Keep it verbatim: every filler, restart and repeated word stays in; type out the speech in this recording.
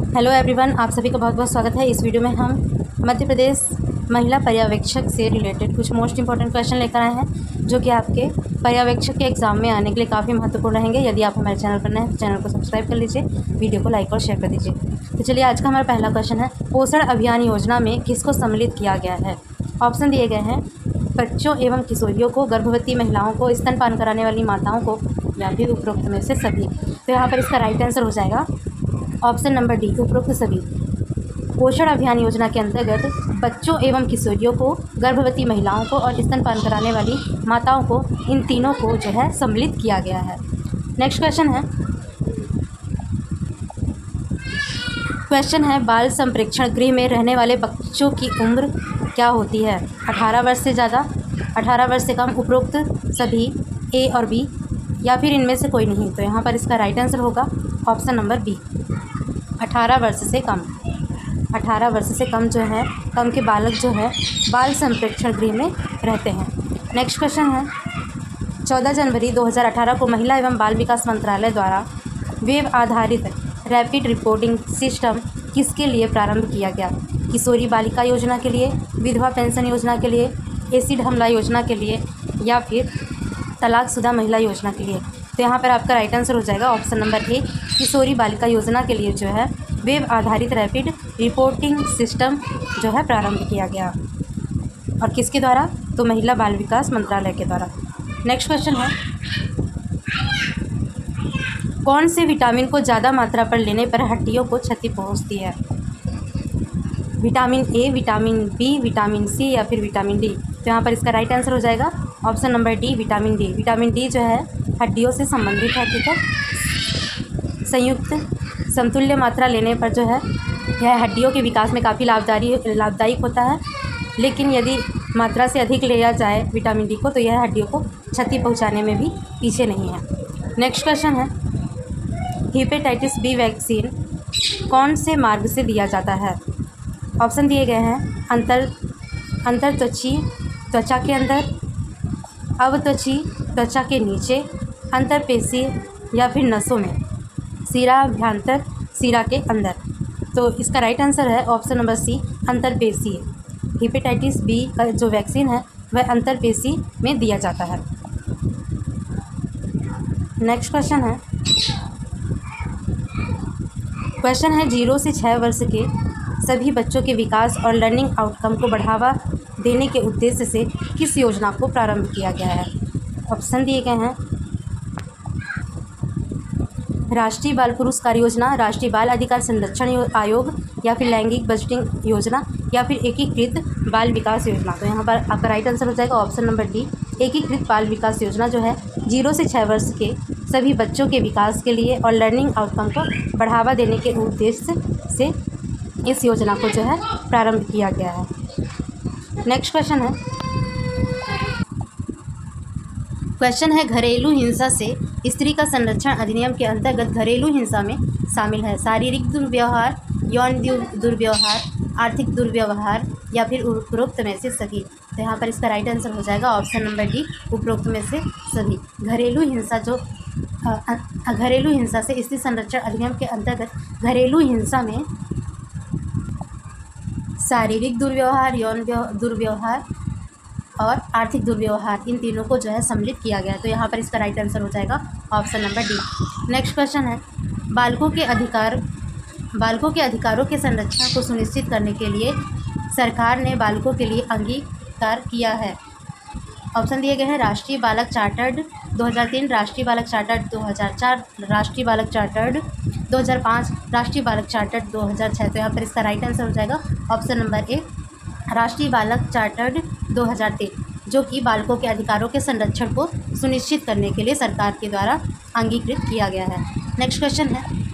Hello everyone, आप सभी का बहुत बहुत स्वागत है। इस वीडियो में हम मध्य प्रदेश महिला पर्यवेक्षक से रिलेटेड कुछ मोस्ट इंपॉर्टेंट क्वेश्चन लेकर आए हैं, जो कि आपके पर्यवेक्षक के एग्ज़ाम में आने के लिए काफ़ी महत्वपूर्ण रहेंगे। यदि आप हमारे चैनल पर नए हैं तो चैनल को सब्सक्राइब कर लीजिए, वीडियो को लाइक और शेयर कर दीजिए। तो चलिए, आज का हमारा पहला क्वेश्चन है, पोषण अभियान योजना में किसको सम्मिलित किया गया है। ऑप्शन दिए गए हैं, बच्चों एवं किशोरियों को, गर्भवती महिलाओं को, स्तनपान कराने वाली माताओं को, या फिर उपरोक्त में से सभी। तो यहाँ पर इसका राइट आंसर हो जाएगा ऑप्शन नंबर डी, उपरोक्त सभी। पोषण अभियान योजना के अंतर्गत बच्चों एवं किशोरियों को, गर्भवती महिलाओं को और स्तनपान कराने वाली माताओं को, इन तीनों को जो है सम्मिलित किया गया है। नेक्स्ट क्वेश्चन है क्वेश्चन है बाल संप्रेक्षण गृह में रहने वाले बच्चों की उम्र क्या होती है। अठारह वर्ष से ज़्यादा, अठारह वर्ष से कम, उपरोक्त सभी, ए और बी, या फिर इनमें से कोई नहीं। तो यहाँ पर इसका राइट आंसर होगा ऑप्शन नंबर बी, अठारह वर्ष से कम। अठारह वर्ष से कम जो है, कम के बालक जो है बाल संप्रेक्षण गृह में रहते हैं। नेक्स्ट क्वेश्चन है, चौदह जनवरी दो हज़ार अठारह को महिला एवं बाल विकास मंत्रालय द्वारा वेब आधारित रैपिड रिपोर्टिंग सिस्टम किसके लिए प्रारंभ किया गया। किशोरी बालिका योजना के लिए, विधवा पेंशन योजना के लिए, एसिड हमला योजना के लिए, या फिर तलाकशुदा महिला योजना के लिए। तो यहाँ पर आपका राइट आंसर हो जाएगा ऑप्शन नंबर ए, किशोरी बालिका योजना के लिए जो है वेब आधारित रैपिड रिपोर्टिंग सिस्टम जो है प्रारंभ किया गया, और किसके द्वारा, तो महिला बाल विकास मंत्रालय के द्वारा। नेक्स्ट क्वेश्चन है, कौन से विटामिन को ज़्यादा मात्रा पर लेने पर हड्डियों को क्षति पहुंचती है। Vitamin A, vitamin B, vitamin C, या फिर विटामिन डी। तो यहाँ पर इसका राइट आंसर हो जाएगा option number D, vitamin D. Vitamin D जो है हड्डियों से संबंधित है, ठीक है। संयुक्त समतुल्य मात्रा लेने पर जो है यह हड्डियों के विकास में काफ़ी लाभदायी लाभदायक होता है, लेकिन यदि मात्रा से अधिक लिया जाए विटामिन डी को तो यह हड्डियों को क्षति पहुंचाने में भी पीछे नहीं है। नेक्स्ट क्वेश्चन है, हेपेटाइटिस बी वैक्सीन कौन से मार्ग से दिया जाता है। ऑप्शन दिए गए हैं, अंतर अंतर्त्वची त्वचा के अंदर, अवत्वची त्वचा के नीचे, अंतरपेशी, या फिर नसों में, सीराभ्यंतर सीरा के अंदर। तो इसका राइट आंसर है ऑप्शन नंबर सी, अंतरपेशी। हेपेटाइटिस बी का जो वैक्सीन है वह अंतरपेशी में दिया जाता है। नेक्स्ट क्वेश्चन है क्वेश्चन है जीरो से छः वर्ष के सभी बच्चों के विकास और लर्निंग आउटकम को बढ़ावा देने के उद्देश्य से किस योजना को प्रारंभ किया गया है। ऑप्शन दिए गए हैं, राष्ट्रीय बाल पुरस्कार योजना, राष्ट्रीय बाल अधिकार संरक्षण आयोग, या फिर लैंगिक बजटिंग योजना, या फिर एकीकृत बाल विकास योजना। तो यहाँ पर आपका राइट आंसर हो जाएगा ऑप्शन नंबर डी, एकीकृत बाल विकास योजना जो है जीरो से छः वर्ष के सभी बच्चों के विकास के लिए और लर्निंग आउटकम को बढ़ावा देने के उद्देश्य से इस योजना को जो है प्रारंभ किया गया है। नेक्स्ट क्वेश्चन है क्वेश्चन है घरेलू हिंसा से स्त्री का संरक्षण अधिनियम के अंतर्गत घरेलू हिंसा में शामिल है शारीरिक दुर्व्यवहार, यौन दुर्व्यवहार, आर्थिक दुर्व्यवहार, या फिर उपरोक्त में से सभी। तो यहाँ पर इसका राइट आंसर हो जाएगा ऑप्शन नंबर डी, उपरोक्त में से सभी। घरेलू हिंसा जो घरेलू हिंसा से स्त्री संरक्षण अधिनियम के अंतर्गत घरेलू हिंसा में शारीरिक दुर्व्यवहार, यौन दुर्व्यवहार और आर्थिक दुर्व्यवहार, इन तीनों को जो है सम्मिलित किया गया है। तो यहाँ पर इसका राइट आंसर हो जाएगा option number D. Next question है, बालकों के अधिकार बालकों के अधिकारों के संरक्षण को सुनिश्चित करने के लिए सरकार ने बालकों के लिए अंगीकार किया है। ऑप्शन दिए गए हैं, राष्ट्रीय बालक चार्टर्ड दो हज़ार तीन, राष्ट्रीय बालक चार्टर्ड दो हज़ार चार, राष्ट्रीय बालक चार्टर्ड दो हज़ार पाँच, राष्ट्रीय बालक चार्टर्ड दो हज़ार छः। तो यहाँ पर इसका राइट आंसर हो जाएगा ऑप्शन नंबर ए, राष्ट्रीय बालक चार्टर्ड दो हज़ार तीन, जो कि बालकों के अधिकारों के संरक्षण को सुनिश्चित करने के लिए सरकार के द्वारा अंगीकृत किया गया है। नेक्स्ट क्वेश्चन है,